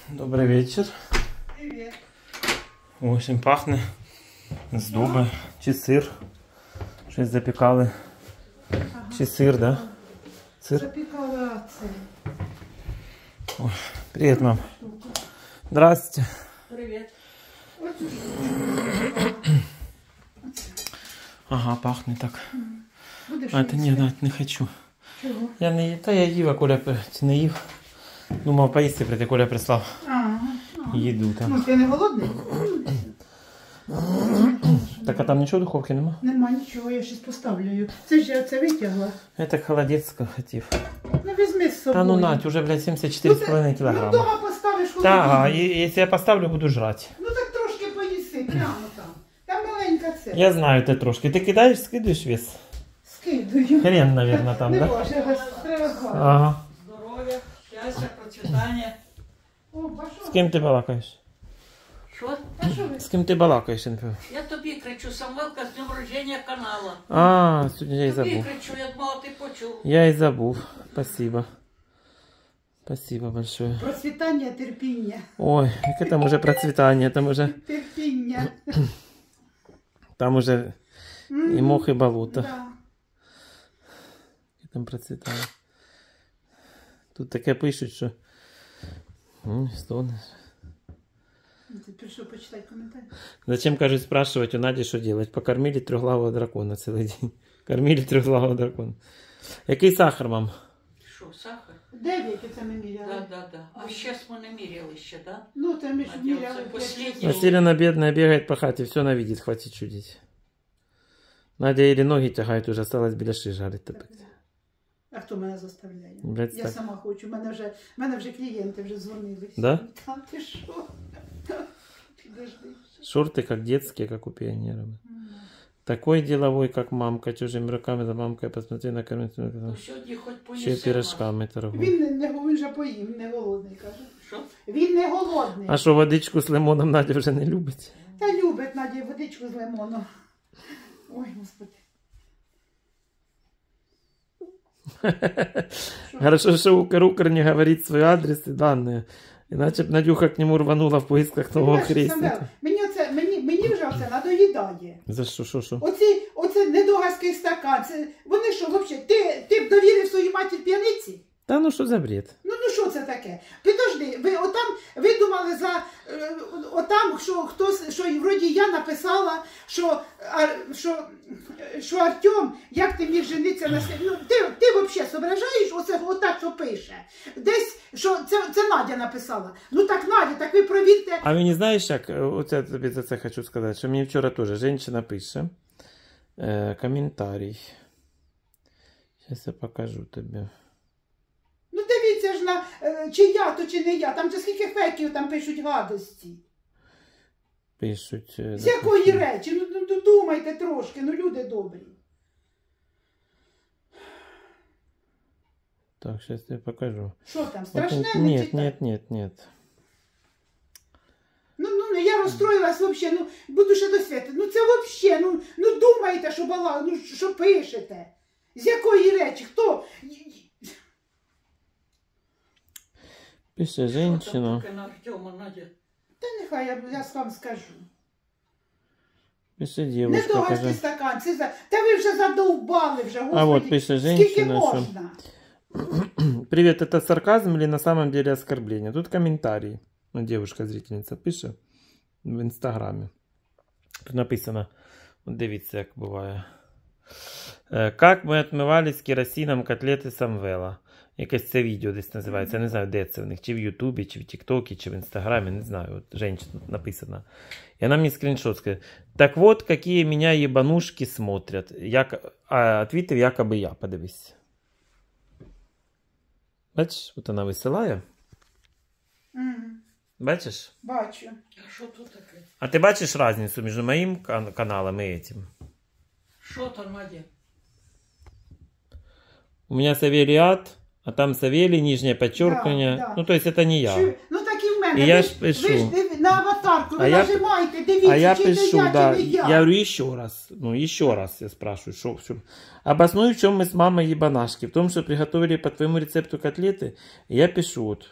Добрый вечер. Привет. Очень пахнет з дуба. Чи сир. Щось запікали. Ага. Чи сир, да? Сир. Запекала це. Ой, привет, мам. Здравствуйте. Привет. Ага, пахнет так. Будеш А это їсти? не хочу. Чого? Я не їв. Та я їв, а Коля не їв. Думав поїсти, прийти, Коля прислав Ага. їду там. Ну, ти не голодний? Так, а там нічого в духовці нема? Нема нічого, я щось поставлю. Це ж я це витягла. Я так холодець хотів. Ну, візьми з собою. Та ну Надь, уже, блядь, 74,5 Ну, кілограма. вдома поставиш Так, холодильник. якщо я поставлю, буду жрати. Ну, так трошки поїси, прямо там. Там маленька це. Я знаю, ти трошки. Ти кидаєш, скидуєш вес? Скидую. Хрен, наверное, там, Не да? може, розстригати. Ага. Здоров'я, щастя, процвітання. О, пішов. З ким ти балакаєш? Що? А що ви? З ким ти балакаєш, Інфі? Я тобі кричу, Самвелка, з днем рождення канала. А, сьогодні я й Тобі забув. кричу, я думала, ти почув. Я й забув. Спасибо. Спасибо большое. Процвітання, терпіння. Ой, яке там уже процвітання, Терпіння. там уже і мох, і болото. Да. Яке там процвітання. Тут таке пишуть, що... Стонеш. Ти прийшов почитати коментарі? Зачем, кажуть, спрашивать у Наді, що делать? Покормили трьохглавого дракона цілий день. Кормили трьохглавого дракона. Який сахар, мам? Що, сахар? 9 це ми міряли. Да. А зараз ми не міряли ще, да? Ну, це ми ж Надя, міряли. це посліднє. Василина бедная бегает по хате, все она видит, хватит чудить. Надя еле ноги тягает, уже осталось біляши жарить тепер. А хто мене заставляє? Блядь, Я так. сама хочу. Мене вже клієнти вже дзвонили. Да? Там ти що? Підожди. Шорты как детские, как у пионеров. Такой деловой, как мамка, чужими руками за мамкой посмотри на кормить. Ну, сьогодні хоч Ще поїси. й пирожками торгує. Він же поїм, не голодний, каже. Що? Він не голодний. А що, водичку з лимоном Надя вже не любить? Та любить Надя водичку з лимоном. Ой, господи. Хорошо, что Укр не говорит свой адрес и данные. Иначе б Надюха к нему рванула в поисках нового Понимаєш, хрестика. Самвел, мені вже це надоїдає. За що? Оце недогарський стакан. Вони що, взагалі, ти б довірив свою матір п'яниці? Та ну що за бред? Ну що це таке? Підожди, ви отам видумали отам, що хтось, що і вроді я написала, що Артем, як ти міг женитися на себе? Ну, ти взагалі зображаєш оце отак, що пише? Десь, що це Надя написала. Ну так, Надя, так ви провірте. А мені знаєш як, оце тобі за це хочу сказати, що мені вчора теж жінка пише коментарій. Зараз я покажу тобі. Ну дивіться ж на, чи я, то чи не я. Там же скільки фейків там пишуть гадості. Пишуть. З якої речі? Ну думайте трошки, ну люди добрі. Так, зараз я покажу. Що там, страшне Вот, не нет, читати? нет. Ну, я розстроїлась взагалі, ну, буду ще до свята. Ну, це взагалі, ну, думаєте, що ну, що пишете. З якої речі, хто? Пише Що там женщина. таке на Артема, Надя? Та нехай я вам скажу. Пише Не дівчинка, догарський каже. стакан, та ви вже задовбали вже, господи. А от пише Скільки женщина, що... можна? Привет, это сарказм или на самом деле оскорбление? Тут комментарий. Ну, девушка-зрительница пише в інстаграмі. Тут написано, от дивіться, як буває. Как ми отмивались керосином котлети Самвела. Якесь це відео десь називається. Я не знаю, де це в них. Чи в Ютубі, чи в Тіктокі, чи в Інстаграмі. Не знаю. От женщина написано. І вона мені скріншот сказала. Так вот, какие меня ебанушки смотрят. Отвітив, якоби я. Подивись. Бачиш, от вона висилає. Бачиш? Бачу. А що тут таке? А ти бачиш різницю між моїм каналом і этим? Що там, Надя? У меня Савелиат, а там Савелий, нижнее подчеркивание. Да. Ну, то есть это не я. Ну так і в мене. І я Ви ж пишу. Ви ж на аватарку, ви А я- нажимаєте, дивіться, А я чи пишу, не я, да. чи не я. Я говорю еще раз. Ну, еще раз я спрашиваю. Что, обоснуй, в чем мы с мамой ебанашки. В том, что приготовили по твоему рецепту котлеты. И я пишу вот.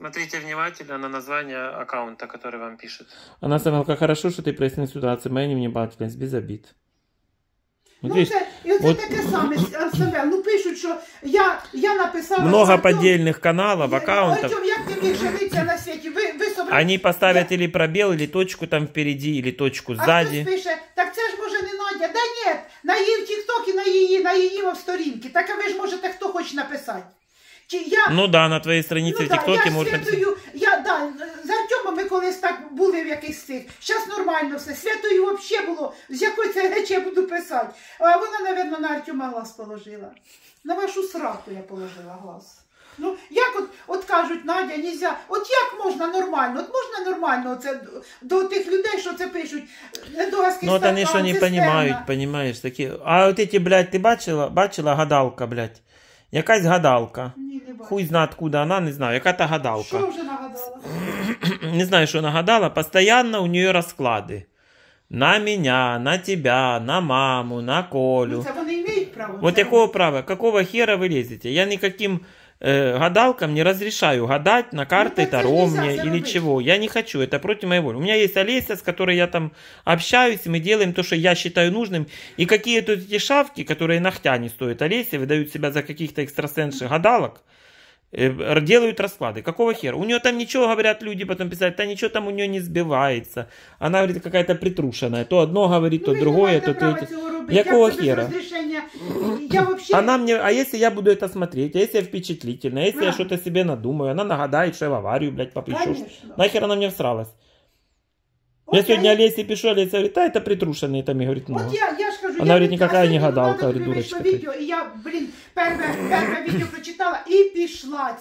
Смотрите внимательно на название аккаунта, который вам пишет. Она Самвел, хорошо, что ты прояснил ситуацию. Моя невнимательность, без обид. Ну, це, і оце таке саме, Самвел. Ну, пишуть, що я написала... Много поддельных каналов, аккаунтов. Артем, як ти міг жениться на світі? Ви собрали... Они поставят или пробел, или точку там впереди, или точку А сзади. хтось пише, так це ж може не Надя. Да ні, на її в тіктокі, на її сторінки. Так а ви ж можете хто хоче написати. Ну да, на твоей странице в ТикТоке можно написать. З Артемом ми колись так були в якихось цих. Зараз нормально все. Святою взагалі було, з якої це речі я буду писати. А вона, мабуть, на Артема глаз положила. На вашу сраку я положила глаз. Ну, як от кажуть, Надя, нельзя. От як можна нормально? От можна нормально оце, до тих людей, що це пишуть, недогаски Ну, от вони що не розуміють, розумієш, такі. А от ці, блядь, ти бачила гадалка, блядь? Якась гадалка. Ні, не бачу. Хуй знає, откуда вона, не знаю. Яка-то гадалка. Що вже нагадала? Не знаю, что нагадала. Постоянно у нее расклады. На меня, на тебя, на маму, на Колю. Ну, це вони мають право. Вот какого права? Какого хера вы лезете? Я никаким гадалкам не разрешаю гадать на карты Таро мне или чего. Я не хочу, это против моей воли. У меня есть Олеся, с которой я там общаюсь, и мы делаем то, что я считаю нужным. И какие-то эти шавки, которые нахтя не стоят Олеся, выдают себя за каких-то экстрасенсов гадалок, делают расклады. Какого хера? У нее там ничего, говорят люди, потом писать, да ничего там у нее не сбивается. Она говорит, какая-то притрушенная. То одно говорит, то другое, то третье. Какого хера? Вообще... Она мне, а если я буду это смотреть, а если я впечатлительная, а если я что-то себе надумаю, она нагадает, что я в аварию, блядь, попущу. Нахер она мне всралась? Вот я сегодня Олесе пишу, Олеся говорит, а это притрушенные там, и говорит, много. Вот я ж кажу, она говорит, никакая не гадалка, говорит, дурочка ты. Відео, і я, перше відео прочитала і пішла,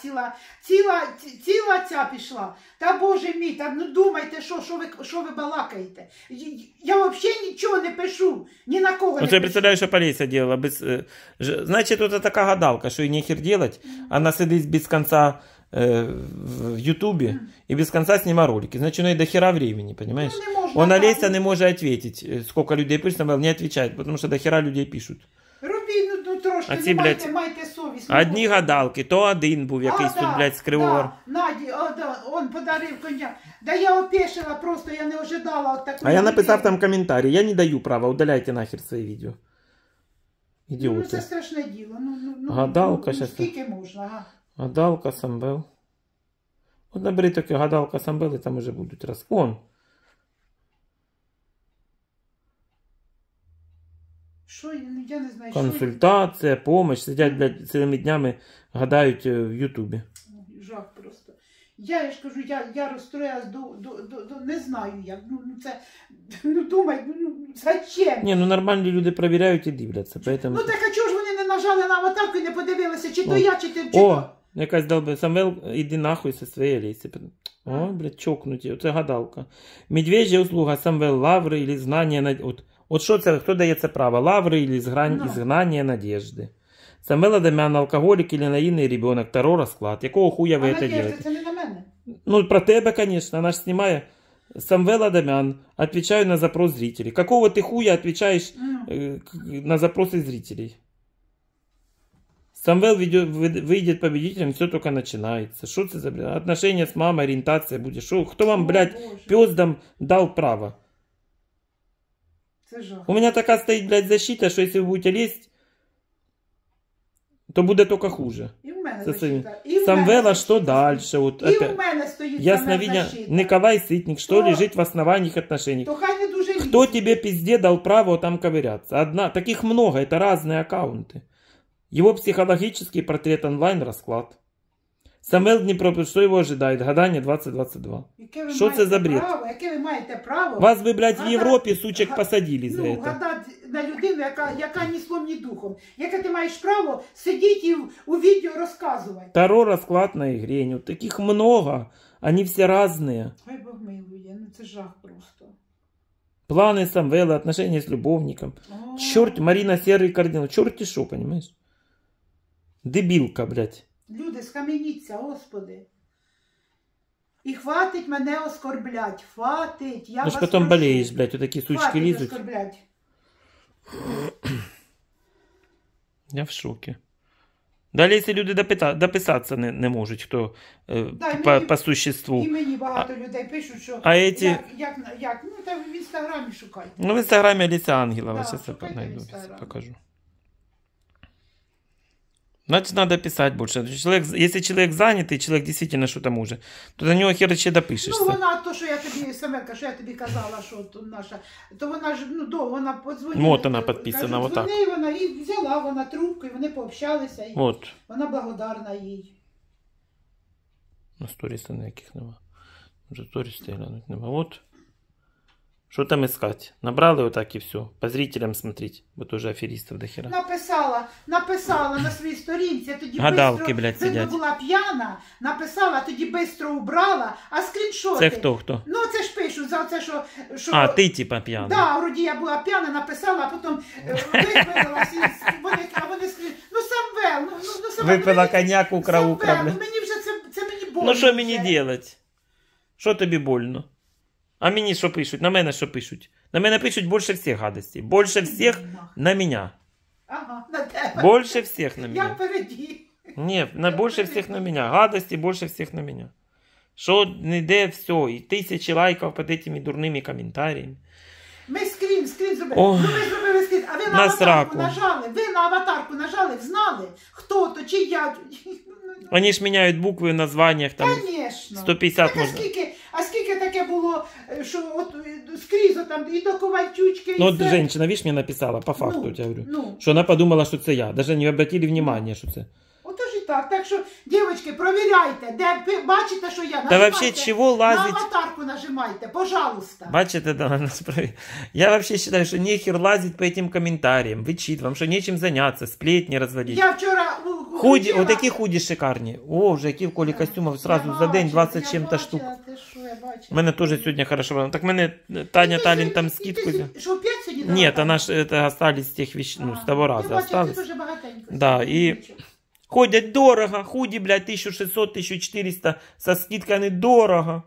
ціла ця пішла. Та боже мій, та ну думайте, що ви балакаєте. Я взагалі нічого не пишу, ні на кого не пишу. Я представляю, що Олеся делала. Значит, тут така гадалка, що і нехер делать, вона сидить без конца в Ютубе и без конца снимаю ролики. Значит, у нее до хера времени, понимаешь? Ну, Олеся не может ответить, сколько людей пишет, не отвечает, потому что до хера людей пишут. Робіть, ну трошки, ці, блядь, майте совість. Одні гадалки, то один був якийсь тут, блядь, з Кривого. Наді, он подарив коня. Да я опешила просто, я не ожидала от такого. А я написав там коментарі, я не даю права, удаляйте нахер свої відео. Ідіоти. Ну це страшне діло. Гадалка щас. Скільки можна, ага. Гадалка, Самвел. От набери таке гадалка, Самвел, і там уже будуть раз. Он. Що, я не знаю, консультація, помощь. Сидять, блядь, цілими днями гадають в Ютубі. Жах просто. Я ж кажу, я розстроїлась не знаю як. Думай, зачем? Ні, нормальні люди перевіряють і дивляться. Поэтому... Ну так а чого ж вони не нажали на аватарку і не подивилися, чи то я, чи ти... О, якась долба. Самвел, іди нахуй зі своєї Олесі. О, блядь, чокнуті. Оце гадалка. Медвежья услуга, Самвел, лаври или знання... От що це, хто дає це право? Лаври или изгнание надежды? Самвел Адамян, алкоголик или наивный ребенок, Таро розклад. Якого хуя ви це делаете? Це не на мене. Ну, про тебе, конечно. Она же снимает. Самвел Адамян, отвечаю на запрос зрителей. Какого ты хуя отвечаешь на запросы зрителей? Самвел выйдет победителем, все только начинается. Что это за, блядь, отношения с мамой, ориентация будет? Шо? Кто вам, блядь, пёздам дал право? У меня такая стоит, блядь, защита, что если вы будете лезть, то будет только хуже. И у мене защита. Самвела, что дальше? Вот и это... у мене стоит Ясновидение. Николай Сытник, что лежит в основании отношений? То хай не дуже Кто тебе пизде дал право там ковыряться? Таких много, это разные аккаунты. Его психологический портрет онлайн расклад. Самвел Дніпро, що його ожидає? Гадання 2022. Що це за бред? Яке ви маєте право? Вас би, блядь, в Європі, сучек, посадили за це. Гадати на людину, яка ні словом, ні духом. Яке ти маєш право сидіти і у відео розказувати? Таро розклад на ігрень. Таких много. Они все разные. Ой, Бог милує, ну це жах просто. Планы Самвела, отношения с любовником. Черт, Марина Серый кардинал. Черт и шо, понимаешь? Дебилка, блядь. Люди, скам'яніться, Господи. І хватить мене оскорблять. Хватить. Я ну ж потім болеєш, блядь, отакі сучки лізуть. Оскорблять. Я в шокі. Далі, якщо люди дописатися не можуть, хто Да, по существу. І мені багато людей пишуть, що А эти... як, ну там в інстаграмі шукайте. Ну, в інстаграмі Олеся Ангелова, Да, сейчас я шукайте в найду, Інстаграмі. покажу. Значит, надо писать больше. Если человек занятый, человек действительно что-то может, то до него хер ще допишешься. Ну, вона, то, що я тобі, Семерка, що я тобі казала, що то наша, то вона ж, ну, вона подзвонила. Вот вона підписана, кажу, отак. дзвони, вона, і взяла вона трубку, і вони пообщалися, і Вот. вона благодарна їй. На сторіс ніяких нема. Вже сторіс глянуть нема. Вот. Що там искать? Набрали отак і все. По зрителям смотреть, бо тоже аферистів до хера. Написала на своїй сторінці, тоді Гадалки, бистро, блядь, видно, сидять. була п'яна, написала, тоді бистро убрала, а скріншоти. Це хто? Ну, це ж пишуть за це, що... А, ти типа п'яна. Да, вроді я була п'яна, написала, а потім випилилась, і вони скрізь, ну, Самвел, ну, Самвел. Випила коньяк, украв, Самвел, ну, мені вже це мені больно. Ну що мені вже. делать? Що тобі больно? А мені що пишуть? На мене що пишуть? На мене пишуть більше всіх гадостей. Більше всіх на мене. Ага, на тебе. Більше всіх на Я мене. впереді. Ні, більше всіх на мене. Гадості більше всіх на мене. Що не де все, і 1000 лайків під цими дурними коментарями. Ми скрін зробили. Ох. Ну, ми зробили скрін, а ви на На аватарку сраку. нажали. Ви на аватарку нажали, знали, хто то, чи я. Вони ж міняють букви в названнях, там Конечно. 150 Так, можна. а скільки таке було, що от скрізь там і до Ковальчучки, і Ну, от все. женщина, видиш, мені написала, по факту, я говорю, Ну, що вона подумала, що це я. Даже не обратили внимания, що це. отож і так. Так що, дівчатки, провіряйте, де ви бачите, що я. Та Нажимайте, вообще чого на лазить? аватарку нажимайте, пожалуйста. Бачите, да, насправді. Я вообще считаю, что нехер лазить по этим комментариям, вычитывать, вам что нечем заняться, сплетни разводить. Я вчора Худі, включила- от які худі шикарні. О, вже які в колі костюмів сразу за день 20 з чим-то штук. У мене теж сьогодні хорошо було. Так мене Таня Талін там скидку взяла. Що, 5 сьогодні дала? Нет, она ж это остались с тех вещей, ну, с того раза Я бачу, осталось. це дуже багатенько. Да, і ходять дорого, худі, блядь, 1600-1400, со скидками дорого.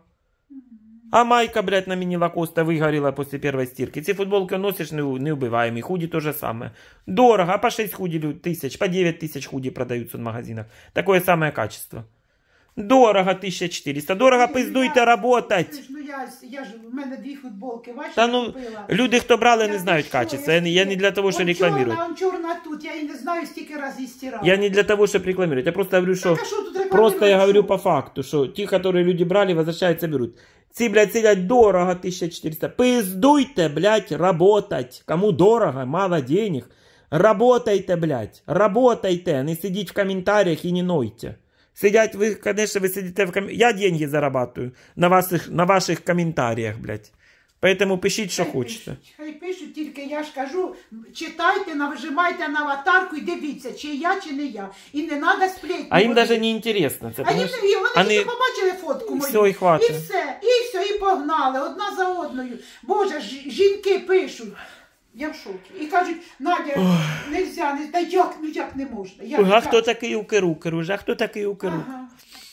А майка, блядь, на мини-лакоста выгорела после первой стирки. Эти футболки носишь неубиваемые, худи то же самое. Дорого, а по 6 худи тысяч, по 9 тысяч худи продаются в магазинах. Такое самое качество. Дорого 1400, дорого пиздуйте работать. Ну я ж, в мене 2 футболки, ваші Та ну, купила. люди, хто брали, не Я знають пішла, качества. Я не для того, що рекламирую. Он чорна тут, я її не знаю, стільки разів стирала. Я не для того, чтобы рекламировать. Я просто говорю, что... Так, а що тут рекламувати? Просто я говорю Що? по факту, что те, которые люди брали, возвращаются, берут. Ці, блядь, сидять дорого, 1400. Пиздуйте, блядь, работать. Кому дорого, мало денег. Работайте, блядь, работайте. Не сидіть в комментариях и не нойте. Сидять вы, конечно, вы сидите в комментариях. Я деньги зарабатываю на ваших комментариях, блядь. Поэтому пишіть, що хочете. Хай пишуть, тільки я ж кажу, читайте, нажимайте на аватарку і дивіться, чи я, чи не я. І не треба сплетні. А їм водити. даже не интересно. Це, А їм, понимаешь? вони тільки побачили фотку мою. Все, і хватить. І все, і погнали, одна за одною. Боже, жінки пишуть. Я в шокі. І кажуть, Надя, нельзя, та як не можна. А хто такий укерукер уже? А хто такий укерукер? Ага,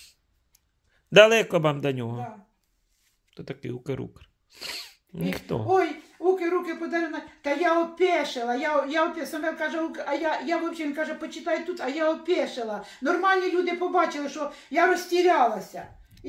Далеко вам до нього. да. Хто такий укерукер? Ніхто. Ой, руки подарили. Та я опешила, я опешила. Самвел каже, а я взагалі, він каже, почитай тут, а я опешила. Нормальні люди побачили, що я розтірялася.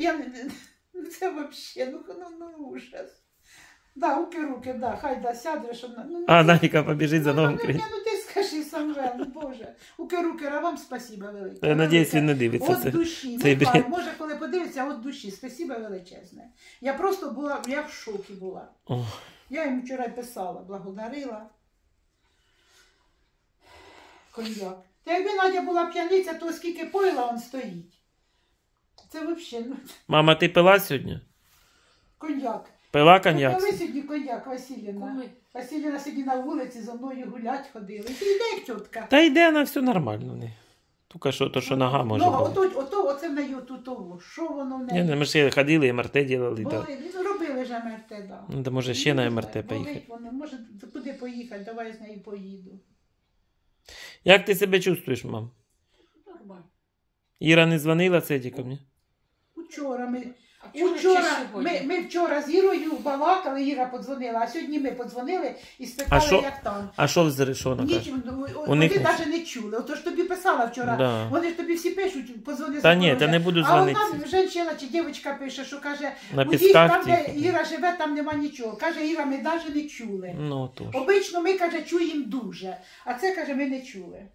Це взагалі, ну ужас. Да, руки, да, хай да, сядеш. А Наніка побіжить за новим крім. Ну ти скажи, Самвел, ну Боже. Рукера, вам спасибо велике. Я надіюсь, він не дивиться От це. душі, цей не знаю, бред. може коли подивиться, от душі, спасибо величезне. Я просто була, я в шокі була. Ох. Я йому вчора писала, благодарила. Коньяк. Та якби Надя була п'яниця, то скільки пойла он стоїть. Це взагалі, ну, Мама, ти пила сьогодні? коньяк. Пила коньяк? Коли сьогодні коньяк, Василіна? Коли? Василіна сьогодні на вулиці зі мною гулять ходили. Ти йде як тітка. Та йде, вона все нормально. Тільки що, то, що нога може бути. Оце в неї отут. Що воно в Ні, неї? ми ж ходили, МРТ робили. Да. Робили ж МРТ, так. Да. Ну, то може ще на МРТ Болить поїхати. воно. Може, куди поїхати, давай я з нею поїду. Як ти себе чувствуєш, мам? Нормально. Іра не дзвонила Цеді ко мені? Вчора ми. А вчора Учора чи сьогодні? ми вчора з Ірою балакали, Іра подзвонила, а сьогодні ми подзвонили і спитали, що? як там. А що вона каже? Нічим, У вони них- навіть не чули. Ото ж тобі писала вчора. Да. Вони ж тобі всі пишуть, подзвони Та ні, Запорожжя. та не буду А дзвонити. одна жінка чи дівчинка пише, що каже, На у їх Пісках там, де тільки. Іра живе, там нема нічого. Каже, Іра, ми навіть не чули. Ну, то ж. Обично ми, каже, чуємо дуже. А це, каже, ми не чули.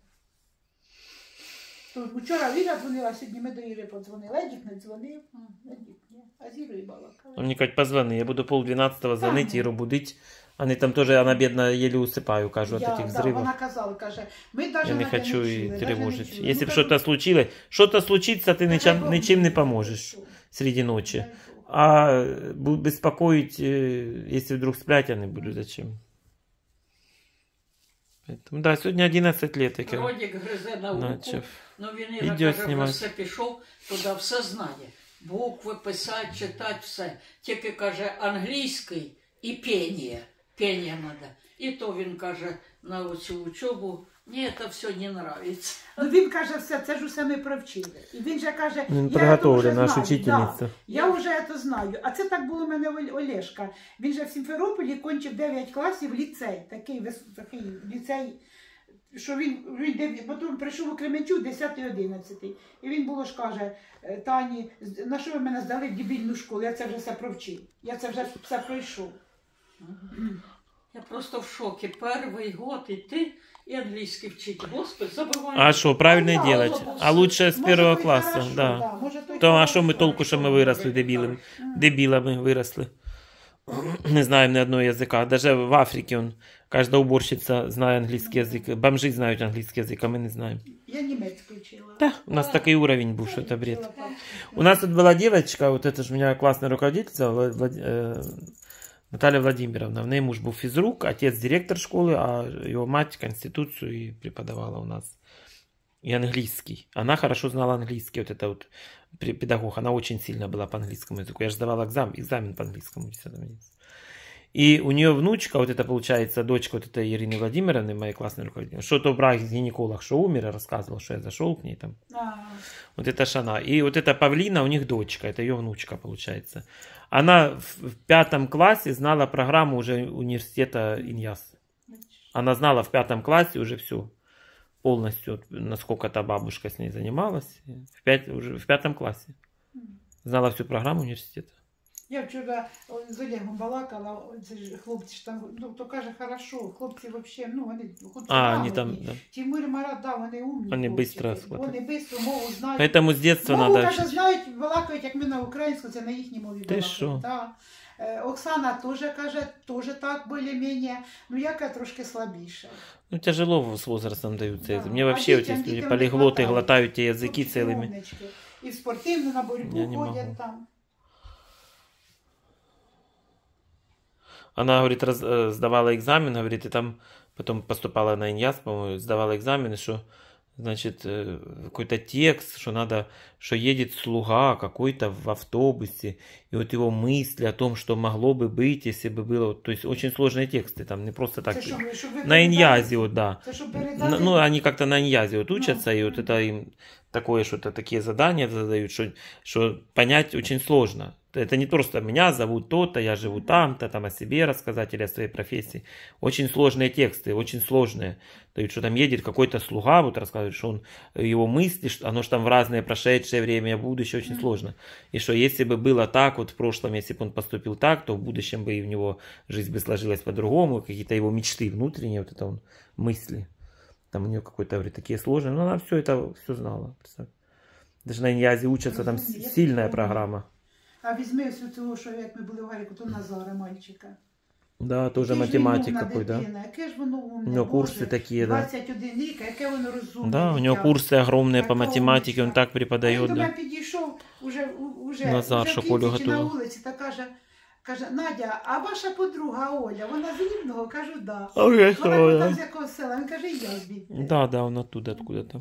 То вчора Іра дзвонила, сьогодні ми до Іри подзвонили. Едік не дзвонив. Едік ні. А з Ірою балакали. Мені кажуть, позвони, я буду 11:30 звонить, Іру будить. Вони там теж, вона бідна, еле усипаю, кажу, от этих взривів. Вона казала, каже, ми навіть Я не не хочу чули, и навіть не тревожить. чули. Если Ну, бы кажу, что-то случилось, что-то случится, ты дай Бог, ничем не дай поможешь Бог. среди ночи. Дай Бог. А беспокоить, если вдруг сплять, я не буду, зачем? Поэтому, да, сегодня 11 лет, як я Родик гризе науку, начав. ну він Відео Іра каже, вже знімати. все пішов, туди все знає. Букви писати, читати, все. Тільки, каже, англійський і пение. Пение треба. І то він каже на оцю учобу, мені це все не нравиться. Ну він каже, все, це ж усе ми провчили. І він же каже, Він я це приготовлена, вже наша знаю, учительниця. да, я вже це знаю. А це так було у мене Олешка. Він же в Сімферополі кончив 9 класів ліцей, такий ліцей, що потім прийшов у Кременчук 10-11. І він було ж каже, Тані, на що ви мене здали в дебільну школу? Я це вже все провчив. Я це вже все пройшов. Я просто в шокі. Перший год іти і англійський вчити. Господи, забуваю. А что, правильно Да, делать? ну, А лучше с Може, первого то й класса, хорошо, да. може, то й То, а хорошо. що ми толку, що ми виросли дебілами виросли. Не знаємо ні одного язика. Даже в Африці кожна уборщиця знає англійський язик. Бомжи знають англійський язик, а ми не знаємо. Я німецьку вчила. Да, у нас такий уровень був, що це бред. Вчила, так. У нас тут была девочка, вот это же у меня классная руководительница, Наталья Владимировна. В ней муж был физрук, отец директор школы, а его мать конституцию и преподавала у нас. И английский. Она хорошо знала английский, вот это вот педагог. Она очень сильно была по английскому языку. Я же сдавала экзамен по английскому в 10 месяце. И у нее внучка, вот это получается дочка вот этой Ирины Владимировны, моей классной руководительницы, что-то гинеколог, что умер, рассказывал, что я зашел к ней там. Вот это ж она. И вот эта Павлина, у них дочка, это ее внучка получается. Она в 5 классе знала программу уже университета Иньяс. Она знала в 5 классе уже все. Полностью, насколько та бабушка с ней занималась. Уже в 5 классе. Знала всю программу университета. Я вчора з Олегом балакала, це ж хлопці ж там, ну, то каже, хорошо, хлопці взагалі, ну, вони хлопці Они там, грамотні. да. Тимур Марат, да, вони умні Вони хлопчики. быстро схватывают. Вони швидко мову знають. Поэтому с детства Мову, надо... каже, знають, балакають, як ми на українську, це на їхній мові балакають. що? Да. Оксана теж каже, теж так більш-менш, ну яка трошки слабіша. Ну, тяжело с возрастом даются. Да. Мне А вообще вот детям- эти детям полиглоты не хватает. глотают те языки Хлопчики целыми. умнички. І в спортивну на боротьбу Я не ходять могу. там. Она, говорит, сдавала экзамен, говорит, и там потом поступала на Иньяс, по-моему, сдавала экзамен, и что, значит, какой-то текст, что надо, что едет слуга какой-то в автобусе, и вот его мысли о том, что могло бы быть, если бы было, то есть очень сложные тексты, там не просто так. Це що, щоб ви На передали? Иньязе, вот, да. Це щоб передати? Ну, они как-то на Иньязе вот учатся, и вот это им такое что-то, такие задания задают, что понять очень сложно. Это не просто меня зовут то-то, я живу там-то, там о себе рассказать или о своей профессии. Очень сложные тексты, очень сложные. То есть, что там едет какой-то слуга, вот рассказывает, что он, его мысли, что оно же там в разное прошедшее время, будущее, очень сложно. И что если бы было так вот в прошлом, если бы он поступил так, то в будущем бы и у него жизнь бы сложилась по-другому, какие-то его мечты внутренние, вот это он, мысли. Там у нее какой-то, говорит, такие сложные. Но она все это все знала. Представь. Даже на Иньязе учатся, там сильная программа. А візьми ось цього, що як ми були в Гаріку, то Назара, мальчика. Да, тоже Який ж математик він умна какой, да. дитина, яке ж воно умне, У него курсы Боже, такие, да. 21 рік, яке воно розумне. Да, у него дитя. курсы огромные по Така математике, он умничка. так А преподает, він до мене да. підійшов, уже Назар, вже що в кінці Колю чи на готував. вулиці, та каже, Надя, а ваша подруга Оля, вона з Рівного? Кажу, да. Ой, Вона там з якого села, він каже, і я звідти. Да, он оттуда, откуда-то.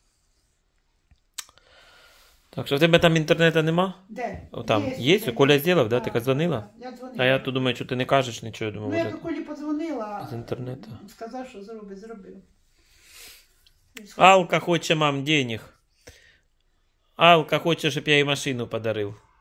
Так що в тебе там інтернету нема? Де? О, там є? Коля зробив, да? Ти Так, дзвонила? так, я дзвонила. А я то думаю, що ти не кажеш нічого, Ну, думаю, я може до Колі подзвонила. з інтернету. Сказав, що зробив. Алка хоче, мам, денег. Алка хоче, щоб я їй машину подарив.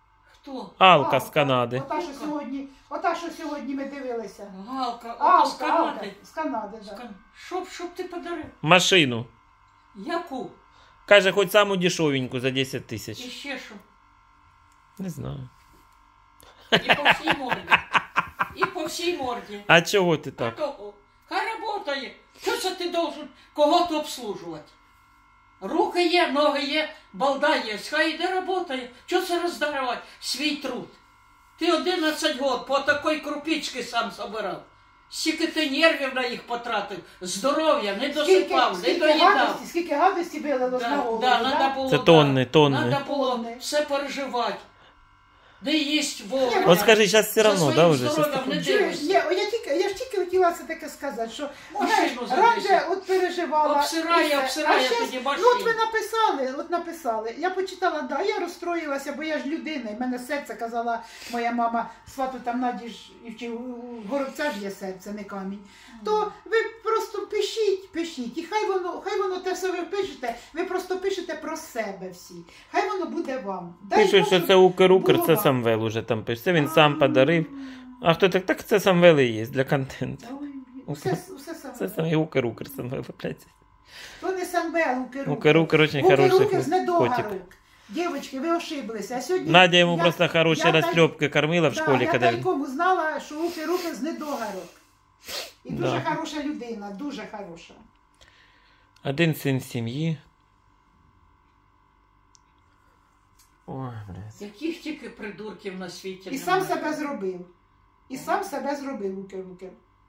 Хто? Алка з Канади. Ота, що сьогодні ми дивилися. Галка, ото з Канади. З Канади, так. Щоб ти подарив? Машину. Яку? Каже, хоч саму дешевеньку за 10 І тисяч. ще що? Не знаю. І по всій морді. І по всій морді. А чого ти А так? то, хай работає. Що це ти должен кого-то обслужувати? Руки є, ноги є, балда є, хай іде работає. Чого це роздарувати свій труд? Ти 11 років по такої крупічки сам собирав. Скільки ти нервів на їх потратив, здоров'я, не досипав, не доїдав. Скільки гадості вилилось на голову, Це тонни. Треба було все переживати. Де їсть вовремя. От скажи, зараз все одно, да, вже? Здоров'ям не Чуєш, дивишся. я ж тільки хотіла це таке сказати, що Машину раніше завезли. от переживала. Обсирає, і все. обсирає А щас, тоді ну машину. от ви написали. Я почитала, да, я розстроїлася, бо я ж людина, і в мене серце, казала моя мама, свату там Наді ж, і у Горобця ж є серце, не камінь. То ви просто пишіть, і хай воно те все ви пишете, ви просто пишете про себе всі. Хай воно буде вам. Дай Пишуть, Бог, що щоб це Укр, було це вам. Самвел уже там пише. Це він сам подарив. А хто так? Так це Самвел і є для контенту. Ой, все саме. Це сам Укр, Самвел, блядь. То не Самвел, Укр. Укр очень хороший Укр з котик. недогарок. Дівчатки, ви ошиблися. А сьогодні Надя йому я- просто хороші я розтрьопки кормила в Да, школі, я коли він... тайком узнала, що Укр з недогарок. І Да. дуже хороша людина, дуже хороша. Один син сім'ї. Ой, блядь. Яких тільки придурків на світі І сам немає. себе зробив. Укр.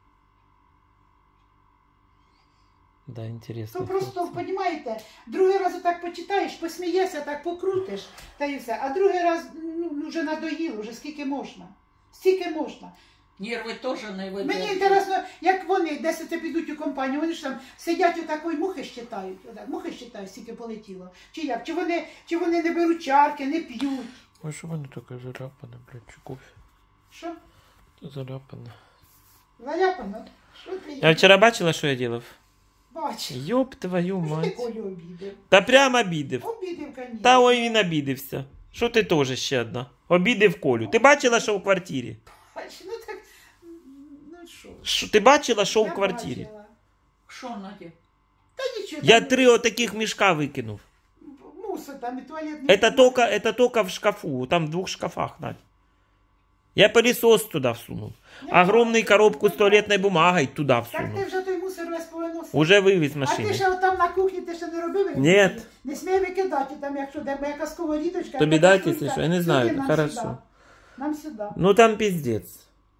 Да, інтересно. То просто, розумієте, другий раз отак почитаєш, посмієшся, так покрутиш, та і все. А другий раз, ну, вже надоїло, вже скільки можна. Стільки можна. Нерви теж не ведуть. Мені інтересно, як вони десь підуть у компанію, вони ж там сидять отакої мухи щитають. Мухи щитають, скільки полетіло. Чи як? Чи вони не беруть чарки, не п'ють. Ой, що воно таке заляпане, блядь, чи кофе? Що? Заляпане. Заляпано? Що ти? Я вчора бачила, що я робив? Бач. Йоп твою Що ти мать. Колю обідав? Та прямо обідив. Обідав, звісно. Та ой, він обідився. Що ти теж ще одна? Обідив Колю. Ти бачила, що в квартирі? Бач, ну так, ну що? Ти бачила, що в Я квартирі? бачила. Що, Надя? Та нічого. Я там 3 отаких мішка викинув. Мусор там і туалетний. Это только в шкафу, там в 2 шкафах, Надь. Я пылесос туда всунул. Огромную коробку с туалетной бумагой туда Так всунул. ти вже той мусор весь повиносив. Уже вывез в А ти машине. ще там на кухні ти ще не робив? Ні. Не смій викидати там, якщо де яка сковорідочка. Тобі яка дати, каструлька. якщо що? Я не знаю, Сюди, нам хорошо. сюди. Нам сюди. Ну там пиздец.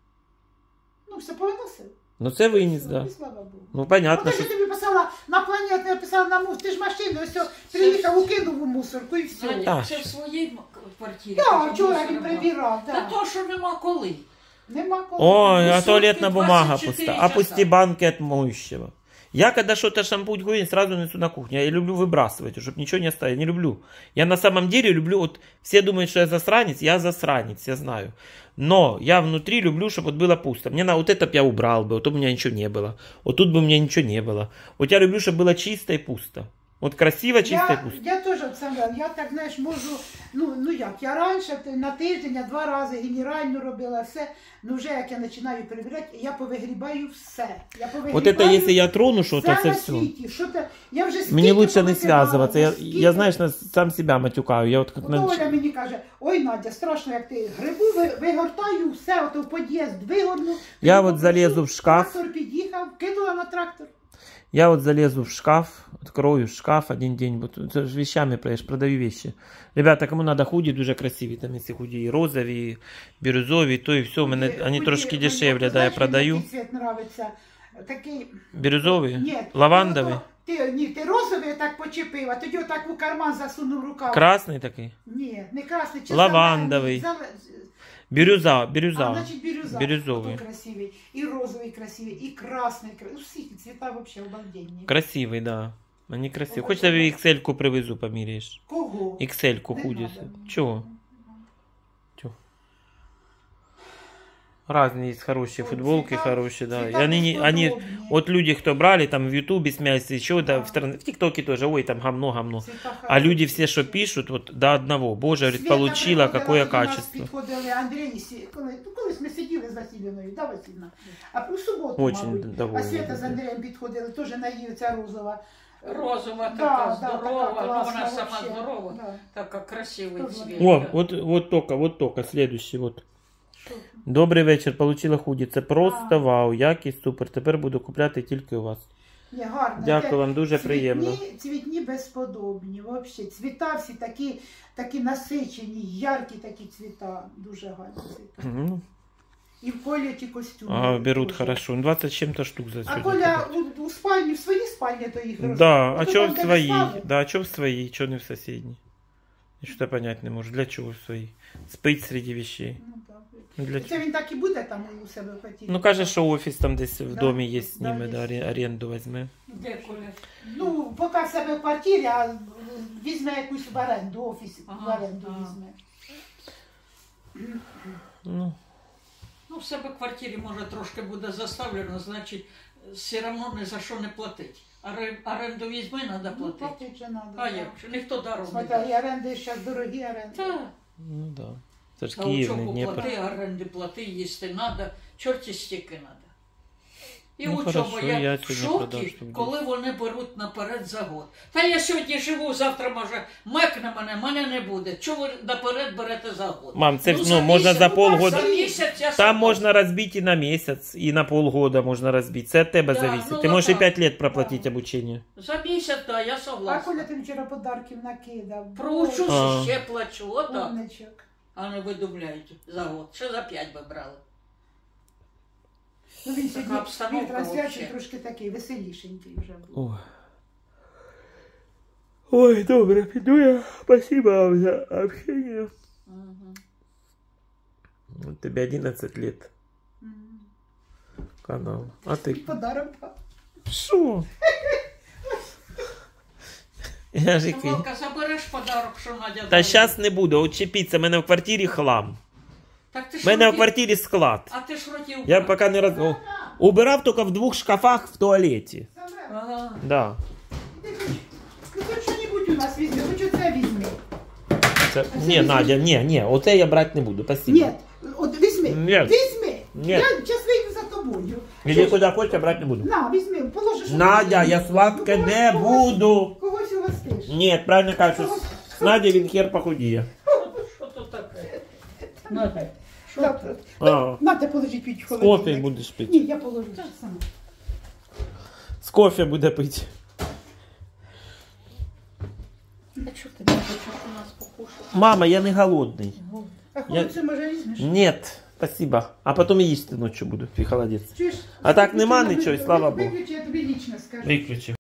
Ну, все повиносив. Ну це виніс, да. І слава Богу. Ну понятно, От що... я тобі писала на планеті, я писала на мусор. Ти ж машину, ось приїхав, укинув у мусорку і все. Надя, Так. це в своїй квартирі. Так, каже, вчора мусор він нема. прибирав, Та так. то, що нема коли. Нема коли. Ой, а Сутки туалетная бумага 24 пуста. Опусти часа. банки от моющего. Я когда что-то шампунь хуй, сразу несу на кухню. Я люблю выбрасывать, чтобы ничего не оставить. Я не люблю. Я на самом деле люблю, вот все думают, что я засранец, я знаю. Но я внутри люблю, чтобы вот было пусто. Мне на вот это б я убрал бы, вот тут у меня ничего не было. Вот тут бы у меня ничего не было. Вот я люблю, чтобы было чисто и пусто. Вот красиво, чисто и пусто. Я теж, Олександр, я так, знаєш, можу, ну як, я раніше на тиждень, я 2 рази генеральну робила все, ну вже як я починаю перевіряти, я повигрібаю все. Я Вот это если я трону что-то, все це на все. світі, що те, я вже Мне лучше не повикидала, связываться. Я знаешь, сам себя матюкаю. Я вот как Ото Оля мені каже, ой, Надя, страшно, як ти грибу, вигортаю все, ото в під'їзд вигорну. Я от залізу в шкаф. Трактор під'їхав, кинула на трактор. Я вот залезу в шкаф, открою шкаф один день, вот это ж вещами продаю вещи. Ребята, кому надо худи, дуже красиві, там если худи и розові, і бірюзові, то і все, мене, вони трошки дешевле, да, я продаю. Який цвіт нравиться? Такий, Бірюзові, ні, лавандовий, ти розовий так почепив, а тоді отак у карман засунув рукав. красний такий, Ні, не красний, чи Лавандовий. зелений. бірюза, А, бірюза, значить, бірюза. бірюзовий. Ото красивий. І розовий красивий, і красний красивий. Усі цвіта взагалі обалденні. Красивий, да. Вони красиві. Хоч я тобі XL-ку привезу, поміряєш. Кого? XL-ку Не худі. надо. Чого? Чого? Разные есть хорошие Вот футболки, цвета- хорошие, да. И цвета они, бесподобные. вот люди, кто брали, там в Ютубе смеялись, еще да, Да. в ТикТоке тоже, ой, там гамно. Цвета А люди хорошие. все, что пишут, вот до одного, боже, говорит, Света получила, приходила, какое до нас качество. Підходили Андрій, колись ми сиділи з Василівною, да, Васильівна? А в суботу, Очень мабуть. довольна А Света з була. Андрієм підходили, теж на її ця розова. Розова Да, така да, здорова, така ну класна вона сама вообще. здорова, Да. така красивий Тоже. цвіт. О, да. вот только, следующий, вот. Що? Добрий вечір, получила худі. Це просто вау, якість супер. Тепер буду купляти тільки у вас. Ні, гарно. Дякую вам, дуже приємно. Цвітні безподобні, взагалі. Цвіта всі такі насичені, яркі такі цвіта. Дуже гарні цвіта. Ну, І в Колі ті костюми. а, берут теж. хорошо. 20 с чем-то штук за А сегодня. Коля у спальні, в своїй спальні то їх Да, а Ото чё там, в де своей? ви спали. Да, а чё в своей, чё не в соседней? Я что-то понять не можу. Для чего в своей? Спить среди вещей. Ну, так. Для Це чого? він так і буде там у себе в хаті? Ну, каже, що офіс там десь в Да, домі є, да, зніме, да, є. оренду візьме. Де Коля? Ну, поки в себе в квартирі, а візьме якусь в оренду, офіс Ага, в оренду ага. візьме. Ну, Ну, в себе в квартирі, може, трошки буде заставлено, значить, все одно ні за що не платить. Оренду візьми, треба Ну, платити. платить же треба. А як же, ніхто даром не Смотри, дасть. і оренди зараз дорогі оренди. Так. ну да. Це ж А Київ, не учебу Дніпро. плати, оренди плати, їсти треба, чорті стільки треба. І Ну, учоба, хорошо, я я в сьогодні продам шокі, штук коли вони беруть наперед за год. Та я сьогодні живу, завтра, може, мекне мене не буде. Чого ви наперед берете за год? Мам, це за можна місяць- за полгода. За місяць я Там сама- можна розбити і на місяць, і на полгода можна розбити. Це від тебе Да, зависить. ну, Ти можеш і так. 5 років проплатити обучення. За місяць, так, я А согласна. Коля ти вчора подарків накидав. Проучусь, А. ще плачу, отак. Умничок. А не видумляють за год. Ще за 5 би брали. Ну, він Така сьогодні обстановка трансляція вообще. трошки такий веселішенький вже був. Ой, добре, піду я. Спасибо вам за общение. Мгм. Тебе 11 лет канал. А ти? Подарок. Що? Я ж який. Вовка, забереш подарок, що Надя Та дала? зараз не буду, очепіться, в мене в квартирі хлам. Так ти В ж мене в роті- квартирі склад. А ти ж роті Я убрав. поки не роз... О, убирав тільки в 2 шкафах в туалеті. Ага. Да. Ти хоч що-небудь у нас візьми, хоч оце візьми. Це... Ні, Надя, ні, оце я брати не буду, спасибо. Ні, от візьми, Ні. візьми. Ні. Я зараз вийду за тобою. Іди куди хочеш, я брати не буду. На, візьми, положиш. Надя, я сладке не буду. Когось угостиш. Ні, правильно кажеш, з Надя він хер похудіє. Що тут таке? Надя. Завтра. А, Надо положити піть в з кофе холодильник. будеш пити. Ні, я положу сама. З кофе буде пити. А чого ти не хочеш у нас покушати? Мама, я не голодний. А холодцю може візьмеш? Нет, спасибо. А потом и есть ночью буду, ты холодец. Чуєш? А так нема нічого, і слава Богу. Виключи, я тобі лічно скажу. Выключи.